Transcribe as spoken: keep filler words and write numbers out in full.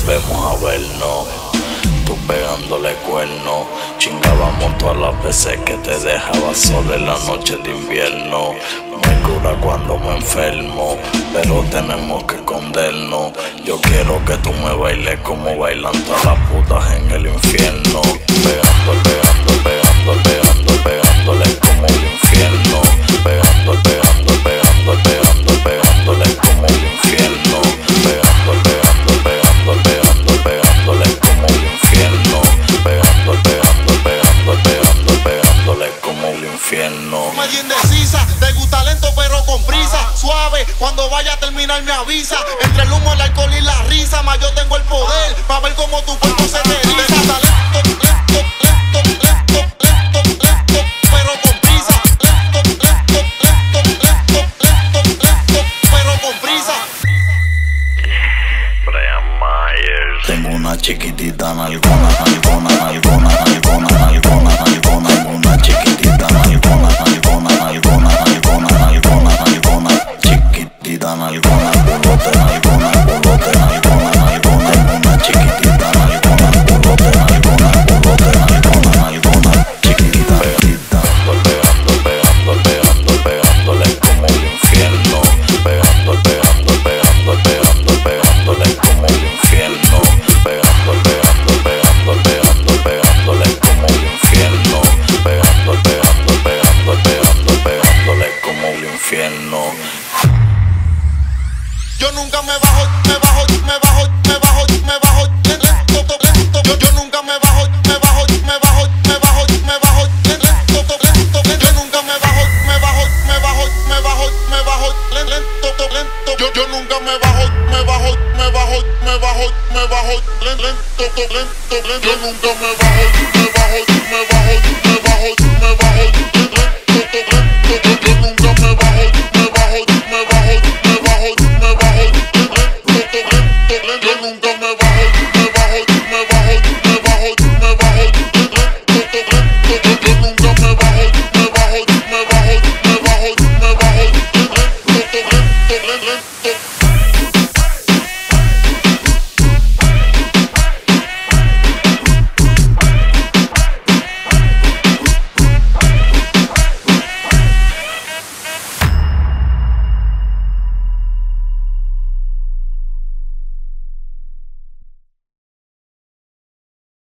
volvemos a vernos. Tú pegándole cuerno, chingábamos todas las veces que te dejaba sola en la noche de invierno. Me cura cuando me enfermo, pero tenemos que escondernos. Yo quiero que tú me bailes como bailan todas las putas en el infierno. Pegando, pegando, pegando, pegando, pegándole como el infierno. Pegando, pegando, pegando, pegando, pegándole como el infierno. Pegando, pegando, pegando, pegando, pegándole como el infierno. Pegando, pegando, pegando, pegando, pegándole como el infierno. Medio indecisa, te gusta lento pero con prisa. Suave, cuando vaya a terminar me avisa. Entre el humo, el alcohol y la risa, más yo tengo el poder pa' ver cómo tu cuerpo se te eriza. Lento, lento, lento, lento, lento, lento, pero con prisa. Lento, lento, lento, lento, lento, lento, pero con prisa. Brian Myers. Tengo una chiquitita nalgona, nalgona, nalgona, nalgona, nalgona, nalgona. Una chiquitita nalgona, nalgona, nalgona, nalgona, nalgona, nalgona. Chiquitita nalgona, bolote, nalgona, bolote, nalgona, nalgona. Una chiquitita nalgona, bolote, nalgona, bolote, nalgona, nalgona. Chiquitita, chiquitita. Pegando, pegando, pegando, pegándole como el infierno. Pegando, pegando, pegando, pegando, pegándole como el infierno. Pegando, pegando, pegando, pegando, pegándole como el infierno. Pegando, pegando, pegando, pegando, pegándole como el infierno. Yo nunca me bajo, me bajo, me bajo, me bajo, me bajo, lento, lento. Yo, yo nunca me bajo, me bajo, me bajo, me bajo, me bajo, lento, lento. Yo nunca me bajo, me bajo, me bajo, me bajo, me bajo, lento, lento. Yo, yo nunca me bajo, me bajo, me bajo, me bajo, me bajo, lento, lento, lento. Yo nunca me bajo, me bajo, me bajo.